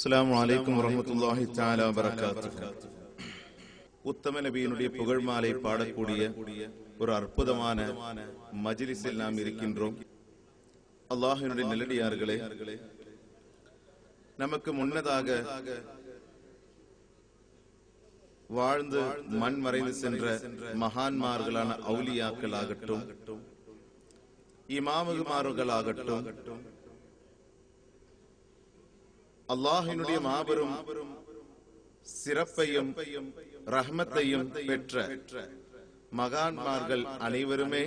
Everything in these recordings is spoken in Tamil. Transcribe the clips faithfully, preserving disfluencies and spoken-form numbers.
அஸ்ஸலாமு அலைக்கும் வரஹ்மத்துல்லாஹி தஆலா வபரகாத்துஹு. உத்தம நபியினுடைய புகழ் மாலை பாடக்கூடிய ஒரு அற்புதமான மஜ்லிஸில் நாம் இருக்கின்றோம். அல்லாஹ்வினுடைய நல்லடியார்களே, நமக்கு முன்னதாக வாழ்ந்து மண் மறைந்து சென்ற மகான்மார்களான அவுலியாக்கள் ஆகட்டும், இமாமுமார்களாகட்டும், அல்லாஹ்வினுடைய மாபெரும் சிறப்பையும் ரஹ்மத்தையும் பெற்ற மகான்மார்கள் அனைவருமே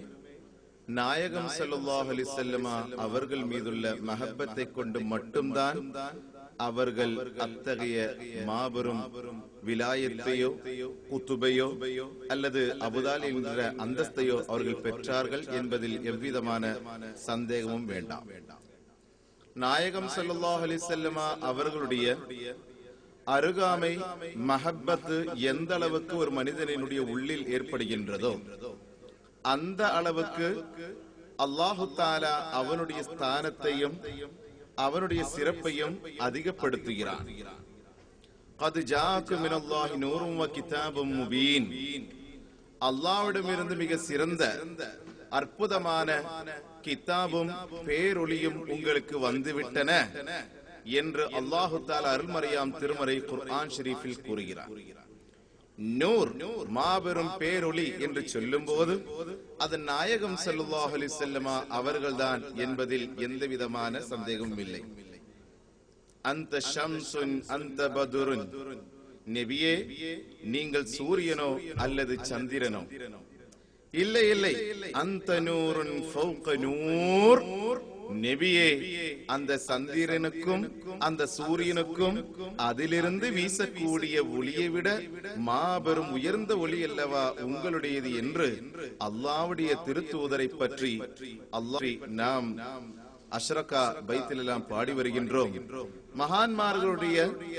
நாயகம் ஸல்லல்லாஹு அலைஹி வஸல்லம் அவர்கள் மீதுள்ள மஹப்பத்தை கொண்டு மட்டும்தான் அவர்கள் அத்தகைய மாபெரும் விலாயத்தையோ குத்துபையோ அல்லது அபுதால் என்ற அந்தஸ்தையோ அவர்கள் பெற்றார்கள் என்பதில் எவ்விதமான சந்தேகமும் வேண்டாம். நாயகம் ஸல்லல்லாஹு அலைஹி வஸல்லம் அவர்களுடைய அருகாமை மஹப்பத்து எந்த அளவுக்கு ஒரு மனிதனுடைய உள்ளில் ஏற்படுகின்றதோ அந்த அளவுக்கு அல்லாஹு தஆலா அவனுடைய ஸ்தானத்தையும் அவனுடைய சிறப்பையும் அதிகப்படுத்துகிறான். கத் ஜாஅக்கும் மினல்லாஹி நூரும் வ கிதாபும் முபீன். அல்லாஹ்விடமிருந்து மிக சிறந்த அற்புதமான கிதாபும் பேரொளியும் உங்களுக்கு வந்துவிட்டன என்று அல்லாஹு தஆலா அருள்மறையாம் திருமறை குர்ஆன் ஷரீஃபில் கூறுகிறார். நூர் மாபெரும் பேரொளி என்று சொல்லும் போது அது நாயகம் ஸல்லல்லாஹு அலைஹி வஸல்லம் அவர்கள்தான் என்பதில் எந்த விதமான சந்தேகமும் இல்லை. அந்த ஷம்சுன் அந்த பதுருன், நபியே நீங்கள் சூரியனோ அல்லது சந்திரனோ? இல்லை இல்லை, அந்த நூருன் ஃபௌக நூர், நபியே அந்த சந்திரனுக்கும் அந்த சூரியனுக்கும் அதிலிருந்து வீசக்கூடிய ஒளியை விட மாபெரும் உயர்ந்த ஒளி அல்லவா உங்களுடையது என்று அல்லாஹ்வுடைய திருத்தூதரை பற்றி அல்லாஹ் நாம் அஷ்ரகா பைத்தில் எல்லாம் பாடி வருகின்றோம். மகான்மார்களுடைய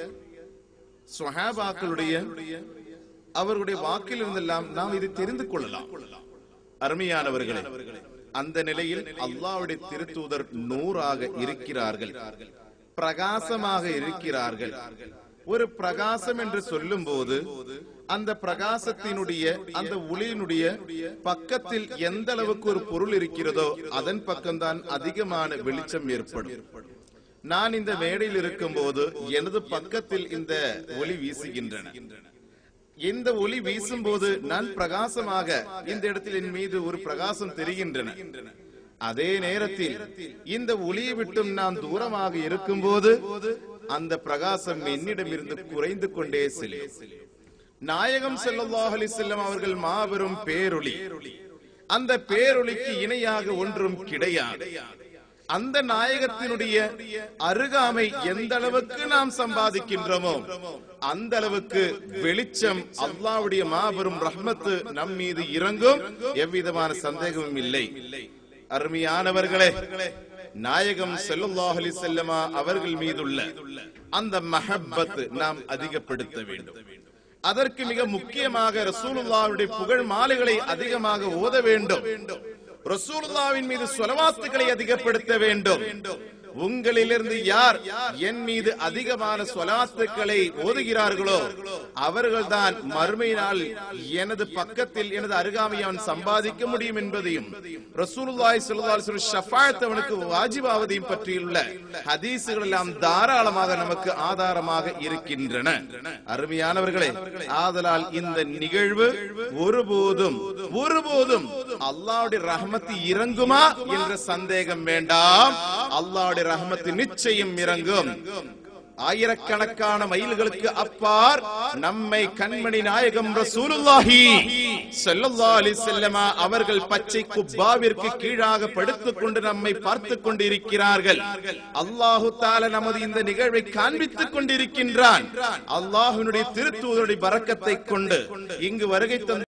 சுஹாபாக்களுடைய அவர்களுடைய வாக்கில் இருந்தெல்லாம் நாம் இதை தெரிந்து கொள்ளலாம். அருமையானவர்களே, அந்த நிலையில் அல்லாஹ்வுடைய திருத்தூதர் நூறாக இருக்கிறார்கள், பிரகாசமாக இருக்கிறார்கள். ஒரு பிரகாசம் என்று சொல்லும் போது அந்த பிரகாசத்தினுடைய அந்த ஒளியினுடைய பக்கத்தில் எந்த அளவுக்கு ஒரு பொருள் இருக்கிறதோ அதன் பக்கம்தான் அதிகமான வெளிச்சம் ஏற்படும். நான் இந்த மேடையில் இருக்கும் போது எனது பக்கத்தில் இந்த ஒளி வீசுகின்றன. இந்த ஒளி வீசும் போது நான் பிரகாசமாக இந்த இடத்தில் என் மீது ஒரு பிரகாசம் தெரிகின்றன. அதே நேரத்தில் இந்த ஒளியை விட்டும் நான் தூரமாக இருக்கும் போது அந்த பிரகாசம் என்னிடமிருந்து குறைந்து கொண்டே செல்லும். நாயகம் ஸல்லல்லாஹு அலைஹி வஸல்லம் அவர்கள் மாபெரும் பேரொளி. அந்த பேரொளிக்கு இணையாக ஒன்றும் கிடையாது. அந்த நாயகத்தினுடைய அருகாமை எந்த அளவுக்கு நாம் சம்பாதிக்கின்றோமோ அந்த அளவுக்கு வெளிச்சம் அல்லாஹ்வுடைய மாபெரும் ரஹ்மத்து நம் மீது இறங்கும், எவ்விதமான சந்தேகமும் இல்லை. அருமையானவர்களே, நாயகம் ஸல்லல்லாஹு அலைஹி வஸல்லம் அவர்கள் மீதுள்ள அந்த மஹப்பத் நாம் அதிகப்படுத்த வேண்டும். அதற்கு மிக முக்கியமாக ரசூலுல்லாஹ்வுடைய புகழ் மாலைகளை அதிகமாக ஓத வேண்டும். ரசூலுல்லாஹ்வின் மீது ஸலவாத்துகளை அதிகப்படுத்த வேண்டும். உங்களிலிருந்து யார் என் மீது அதிகமான ஸலவாத்துகளை ஓதுகிறார்களோ அவர்கள்தான் மறுமை நாள் எனது பக்கத்தில் எனது அருகாமையை அவன் சம்பாதிக்க முடியும் என்பதையும் ரசூலுல்லாஹி ஸல்லல்லாஹு அலைஹி வஸல்லம் ஷஃபாஅத் அவனுக்கு வாஜிபாவதையும் பற்றியுள்ள ஹதீஸ்கள் எல்லாம் தாராளமாக நமக்கு ஆதாரமாக இருக்கின்றன. அருமையானவர்களே, ஆதலால் இந்த நிகழ்வு ஒருபோதும் ஒருபோதும் அல்லாஹ்வுடைய ரஹ்மத் இறங்குமா என்ற சந்தேகம் வேண்டாம். அல்லாஹ்வுடைய ரஹ்மத் நிச்சயம் இறங்கும். ஆயிரக்கணக்கான மைல்களுக்கு அப்பார் நம்மை கண்மணி நாயகம் ரசூலுல்லாஹி ஸல்லல்லாஹு அலைஹி வஸல்லம் அவர்கள் பச்சை குப்பாவிற்கு கீழாக படுத்துக் கொண்டு நம்மை பார்த்துக் கொண்டிருக்கிறார்கள். அல்லாஹு தஆலா நமது இந்த நிகழ்வை காண்பித்துக் கொண்டிருக்கின்றான். அல்லாஹ்வினுடைய திருத்தூதருடைய பரக்கத்தை கொண்டு இங்கு வருகை தந்த